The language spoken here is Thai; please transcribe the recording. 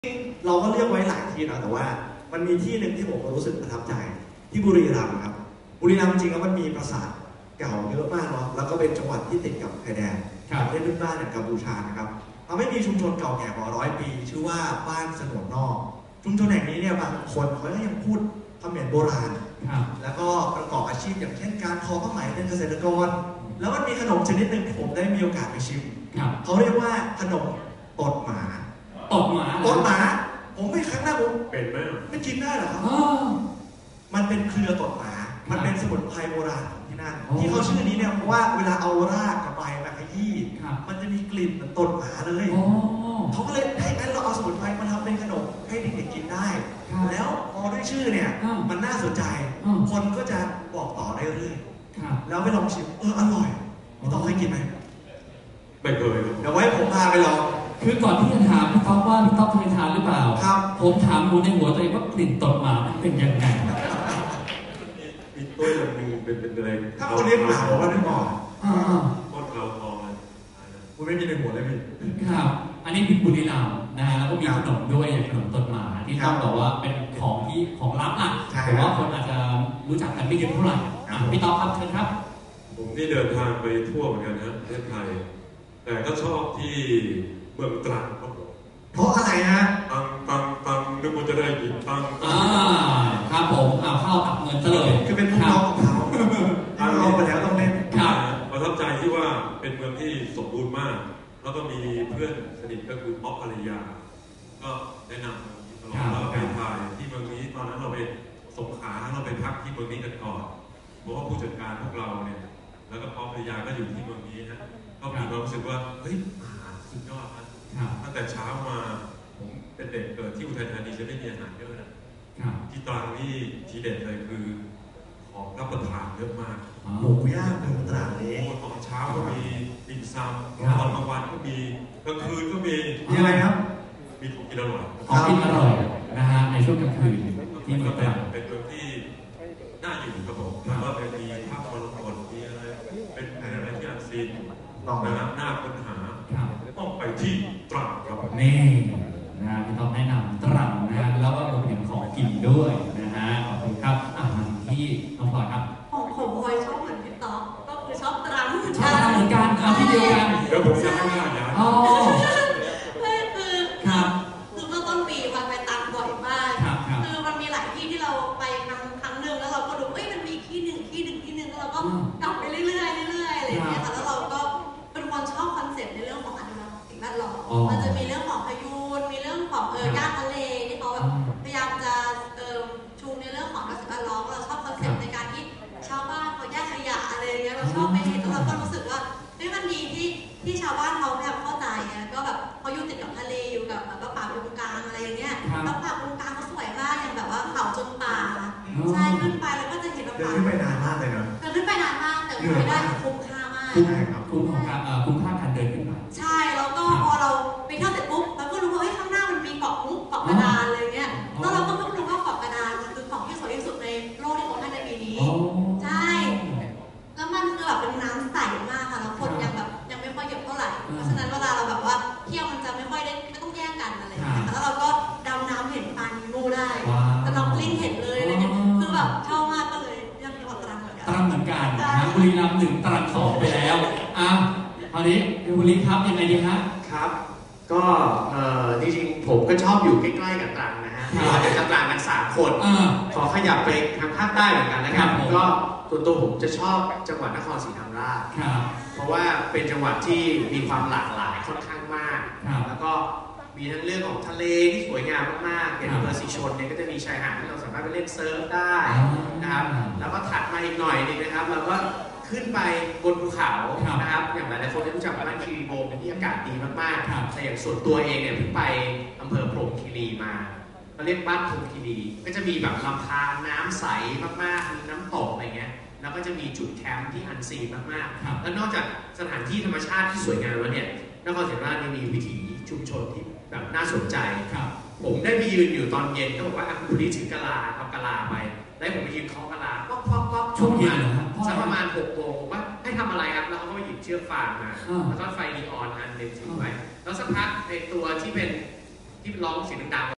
เราก็เลือกไว้หลายที่นะแต่ว่ามันมีที่หนึ่งที่ผมรู้สึกประทับใจที่บุรีรัมย์ครับบุรีรัมย์จริงๆแล้วมันมีปราสาทเก่าเยอะมากเนาะแล้วก็เป็นจังหวัดที่ติดกับชายแดนประเทศเพื่อนบ้านอย่างกัมพูชานะครับทำให้มีชุมชนเก่าแก่กว่า100 ปีชื่อว่าบ้านสนวนนอกชุมชนแห่งนี้เนี่ยบางคนเขาก็ยังพูดเขมรโบราณแล้วก็ประกอบอาชีพอย่างเช่นการทอผ้าไหมเป็นเกษตรกรแล้วมันมีขนมชนิดหนึ่งที่ผมได้มีโอกาสไปชิมเขาเรียกว่าขนมตดหมาตดหมาผมไม่ครั้งหน้าผมเป็นไหมไม่กินได้เหรอครับมันเป็นเครือตดหมามันเป็นสมุนไพรโบราณของที่นั่นที่เขาชื่อนี้เนี่ยเพราะว่าเวลาเอารากกับใบมาขยี้มันจะมีกลิ่นเหมือนตดหมาเลยเขาก็เลยให้งั้นเราเอาสมุนไพรมาทำเป็นขนมให้เด็กๆกินได้แล้วพอด้วยชื่อเนี่ยมันน่าสนใจคนก็จะบอกต่อได้เรื่อยแล้วไปลองชิมอร่อยพี่ต้องให้กินไหมไม่เคยเดี๋ยวไว้ผมพาไปลองคือก่อนที่จะถามพี่ต๊อกว่าพี่ต๊อกเคยทานหรือเปล่าครับผมถามในหัวตัวเองว่ากลิ่นตดหมามันเป็นยังไงมีตัวอย่างนึงเป็นอะไรถ้าคนเลี้ยงหมาผมว่าได้บอกต้นเราทองเลยคุณไม่มีในหัวเลยพี่ครับอันนี้เป็นบุรีรัมย์นะฮะแล้วก็มีขนมด้วยอย่างขนมตดหมาที่ต้องบอกว่าเป็นของลับอ่ะแต่ว่าคนอาจจะรู้จักกันไม่เยอะเท่าไหร่พี่ต๊อกครับเชิญครับผมที่เดินทางไปทั่วเหมือนกันนะประเทศไทยแต่ก็ชอบที่เมืองตรังครับผมเพราะอะไรฮะตังนึกว่าจะได้กินตังครับผมเข้าตับเงินซะเลยคือเป็นลูกน้องของเขาเราไปแล้วต้องเล่นประทับใจที่ว่าเป็นเมืองที่สมบูรณ์มากแล้วก็มีเพื่อนสนิทก็คือป๊อปภรรยาก็แนะนำตลอดเราไปถ่ายที่เมืองนี้ตอนนั้นเราไปสงขลาเราไปพักที่เมืองนี้กันก่อนเพราะว่าผู้จัดการพวกเราเนี่ยแล้วก็ป๊อปภรรยาก็อยู่ที่เมืองนี้นะก็มีความรู้สึกว่าเฮ้ยอาหารสุดยอดนะตั้งแต่เช้ามาผมเป็นเด็กเกิดที่อุทัยธานีจะไม่มีอาหารเยอะนะที่ตรังนี่ทีเด็ดเลยคือของรับประทานเยอะมากหมูย่างเมืองตรังนี้ตอนเช้าก็มีติ่มซำตอนกลางวันก็มีกลางคืนก็มีอะไรครับมีของกินอร่อยของกินอร่อยนะฮะในช่วงกลางคืนที่เมืองตรังเป็นเมืองที่น่าอยู่ครับผมแล้วก็มีภาพมรดกมีอะไรเป็นอะไรที่อันซีนนะครับน่าค้นหาต้องไปที่ตรังครับนี่นะพี่ต้องแนะนำตรังนะแล้วก็รวมถึงของกินด้วยนะฮะขอบคุณครับมาที่น้องพลอยครับของผมพลอยชอบเหมือนพี่ต๊อกก็คือชอบตรังชอบตรังเหมือนกันที่เดียวกันเดี๋ยวผมจะให้งานนะคือเมื่อต้นปีวันไปตรังบ่อยมากคือมันมีหลายที่ที่เราไปครั้งหนึ่งแล้วเราก็ดูมันมีที่หนึ่งแล้วเราก็กลับไปเรื่อยอะไรอย่างเงี้ยค่ะแล้วเราก็เป็นคนชอบคอนเซ็ปต์ในเรื่องของอนุรักษ์สิ่งแวดล้อมมันจะมีเรื่องของพายุมีเรื่องของย่าทะเลที่เขาแบบพยายามจะชูในเรื่องของสิ่งแวดล้อมเราชอบคอนเซ็ปต์ในการที่ชาวบ้านเขาแยกขยะอะไรอย่างเงี้ยเราชอบไปเห็นแล้วเราก็รู้สึกว่ามันดีที่ชาวบ้านเขาแบบเข้าใจก็แบบเขาอยู่ติดกับทะเลอยู่กับแบบป่าตรงกลางอะไรอย่างเงี้ยแล้วป่าตรงกลางเขาสวยมากอย่างแบบว่าเขาจนป่าใช่ขึ้นไปแล้วก็จะเห็นว่าป่าขึ้นไปนานมากเลยนะขึ้นไปนานมากแต่ไม่ได้คุ้มค่ามากคุ้มค่าการเดินขึ้นไปใช่แล้วก็พอเราไปเที่ยวเสร็จปุ๊บเราก็รู้ว่าข้างหน้ามันมีเกาะมุกเกาะกระดานอะไรเงี้ยแล้วเราก็เพิ่งรู้ว่าเกาะกระดานมันคือเกาะที่สวยที่สุดในโลกที่เขาให้ในปีนี้ใช่แล้วมันคือแบบเป็นน้ำใสมากค่ะแล้วคนยังไม่ค่อยเยอะเท่าไหร่เพราะฉะนั้นเวลาเราแบบว่าเที่ยวมันจะไม่ค่อยได้ไม่ต้องแย่งกันอะไรอย่างเงี้ยแล้วเราก็ดำน้ำเห็นปลานิโมได้แต่น้องกลิ้งเห็นเลยอะไรเงี้ยคือแบบชอบมากก็เลยยังมีความตรังเหมือนกันตรังเหมือนกันนะบุรีรัมย์1ตรัง2ไปแล้วคราวนี้บุรีครับยังไงดีครับก็จริงๆผมก็ชอบอยู่ใกล้ๆกับตรังนะฮะเราจะตรังกัน3 คนขอขยับไปทางภาคใต้เหมือนกันนะครับก็ตัวผมจะชอบจังหวัดนครศรีธรรมราชเพราะว่าเป็นจังหวัดที่มีความหลากหลายค่อนข้างมากแล้วก็มีทั้งเรื่องของทะเลที่สวยงามมากๆอย่างอำเภอศรีชนเนี่ยก็จะมีชายหาดที่เราสามารถไปเล่นเซิร์ฟได้นะครับแล้วก็ถัดมาอีกหน่อยนึงนะครับเราก็ขึ้นไปบนภูเขานะครับอย่างหลายๆคนที่รู้จักบ้านคีรีโบเป็นที่อากาศดีมากๆแต่อย่างส่วนตัวเองเนี่ยเพิ่งไปอำเภอพรหมคีรีมาเราเรียกบ้านพรหมคีรีก็จะมีแบบลำธารน้ำใสมากๆมีน้ำตกอะไรเงี้ยแล้วก็จะมีจุดแคมป์ที่อันซีนมากๆแล้วนอกจากสถานที่ธรรมชาติที่สวยงามแล้วเนี่ยนครศรีธรรมราชมีวิถีชุมชนที่แบบน่าสนใจผมได้ไปยืนอยู่ตอนเย็นก็บอกว่าคุณนี่ถึงกะลาเอากะลาไปได้ผมไปยืนเคาะกะลาป๊อกช่วงเย็นสักประมาณ6 โมงผมว่าให้ทำอะไรครับแล้วเขาก็ไปหยิบเชือกฟางมาแล้วก็ไฟนีออนอันหนึ่งถือไว้แล้วสักพักในตัวที่เป็นที่ร้องเสียงดัง